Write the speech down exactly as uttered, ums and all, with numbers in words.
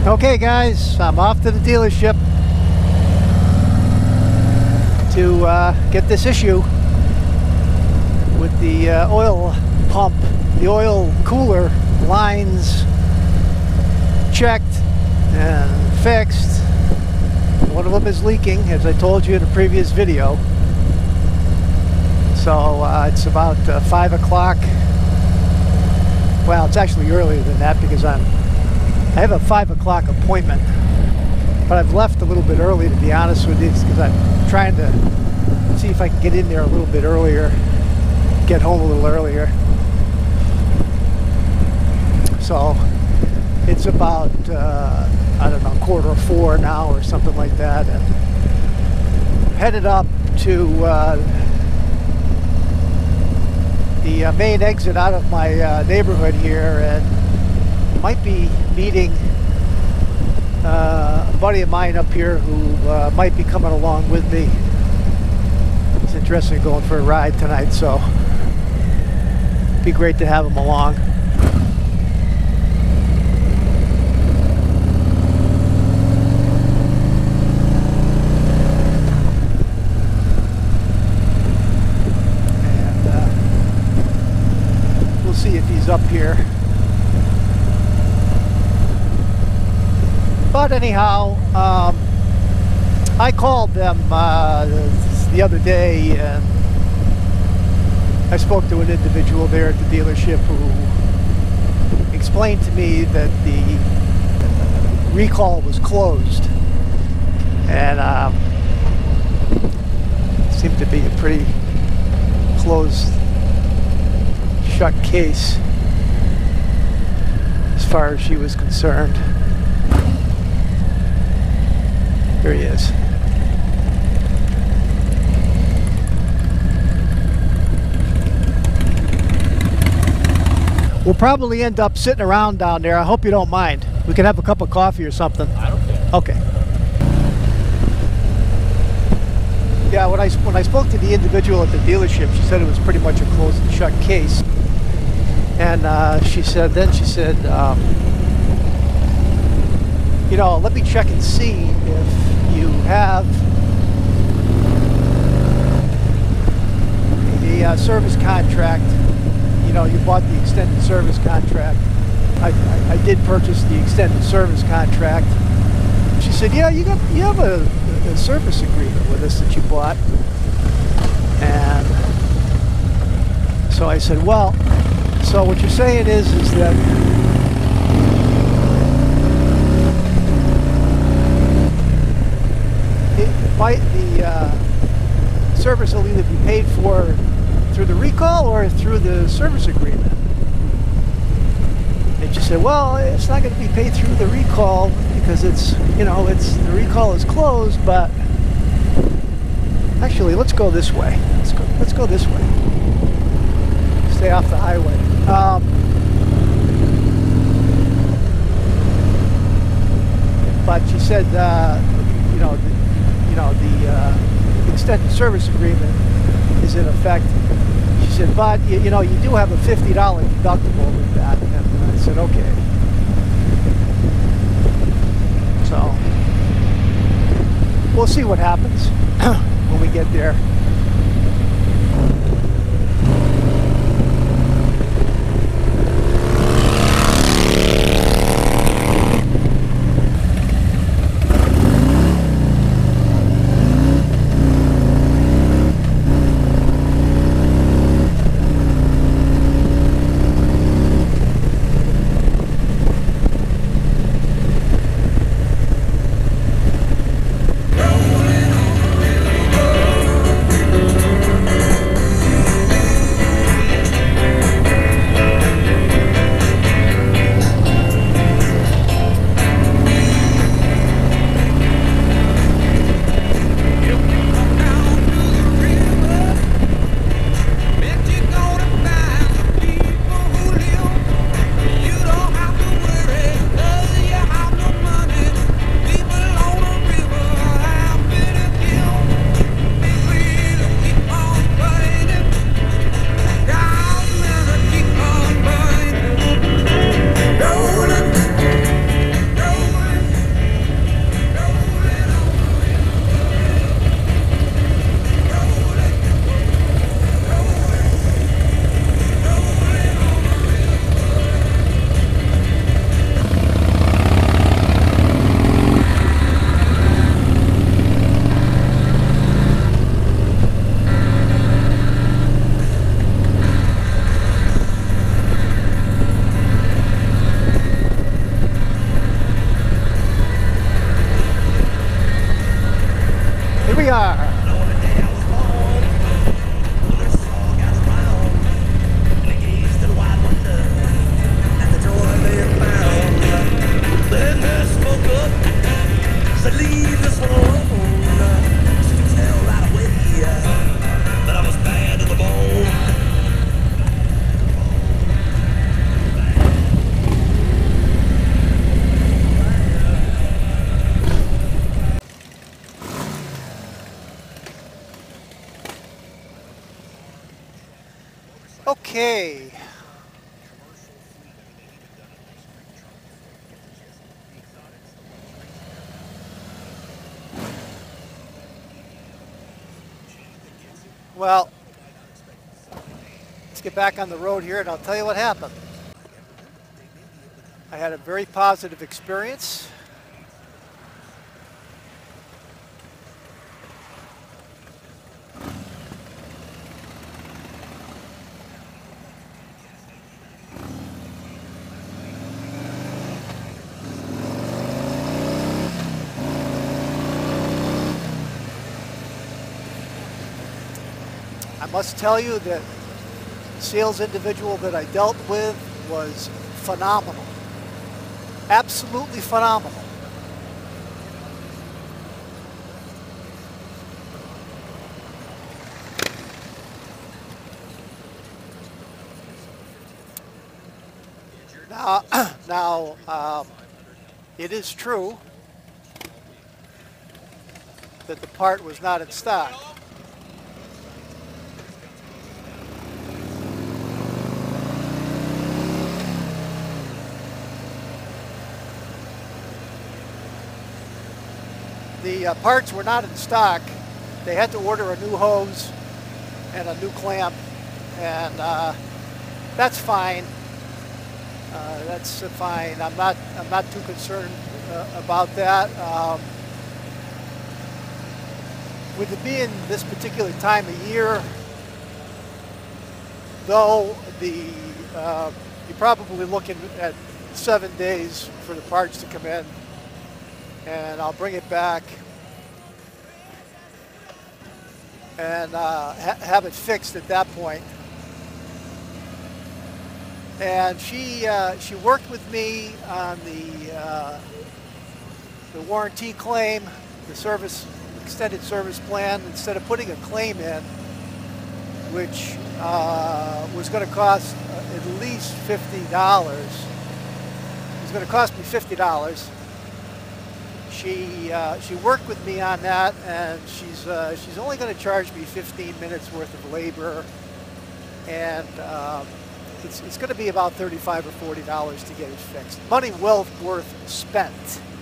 Okay guys, I'm off to the dealership to uh, get this issue with the uh, oil pump, the oil cooler lines checked and fixed. One of them is leaking, as I told you in a previous video. So uh, it's about uh, five o'clock. Well, it's actually earlier than that because I'm I have a five o'clock appointment, but I've left a little bit early, to be honest with you, because I'm trying to see if I can get in there a little bit earlier, get home a little earlier. So it's about uh, I don't know, quarter of four now or something like that, and headed up to uh, the uh, main exit out of my uh, neighborhood here, and might be meeting uh, a buddy of mine up here who uh, might be coming along with me. He's interested in going for a ride tonight, so it'd be great to have him along. And uh, we'll see if he's up here. But anyhow, um, I called them uh, the other day, and I spoke to an individual there at the dealership who explained to me that the recall was closed, and um, seemed to be a pretty closed, shut case as far as she was concerned. Here he is. We'll probably end up sitting around down there. I hope you don't mind. We can have a cup of coffee or something. I don't care. Okay. Yeah, when I, when I spoke to the individual at the dealership, she said it was pretty much a closed and shut case. And uh, she said, then she said, um, you know, let me check and see if you have a uh, service contract. You know, you bought the extended service contract. I, I, I did purchase the extended service contract. She said, yeah, you got you have a, a service agreement with us that you bought. And so I said, well, so what you're saying is is that Might the uh, service will either be paid for through the recall or through the service agreement. And she said, well, it's not going to be paid through the recall because it's, you know, it's the recall is closed, but actually, let's go this way. Let's go, let's go this way. Stay off the highway. Um, but she said, uh, you know, the, you know, the uh, extended service agreement is in effect. She said, but, you, you know, you do have a fifty dollar deductible with that. And I said, okay. So, we'll see what happens when we get there. Okay. Well, let's get back on the road here and I'll tell you what happened. I had a very positive experience. I must tell you that the sales individual that I dealt with was phenomenal. Absolutely phenomenal. Now, now um, it is true that the part was not in stock. The uh, parts were not in stock. They had to order a new hose and a new clamp, and uh, that's fine. Uh, that's uh, fine. I'm not. I'm not too concerned uh, about that. Um, with it being this particular time of year, though, the uh, you're probably looking at seven days for the parts to come in. And I'll bring it back and uh, ha have it fixed at that point. And she uh, she worked with me on the uh, the warranty claim, the service extended service plan. Instead of putting a claim in, which uh, was going to cost uh, at least fifty dollars, it was going to cost me fifty dollars. She uh, she worked with me on that, and she's uh, she's only going to charge me fifteen minutes worth of labor, and um, it's it's going to be about thirty-five or forty dollars to get it fixed. Money well worth spent.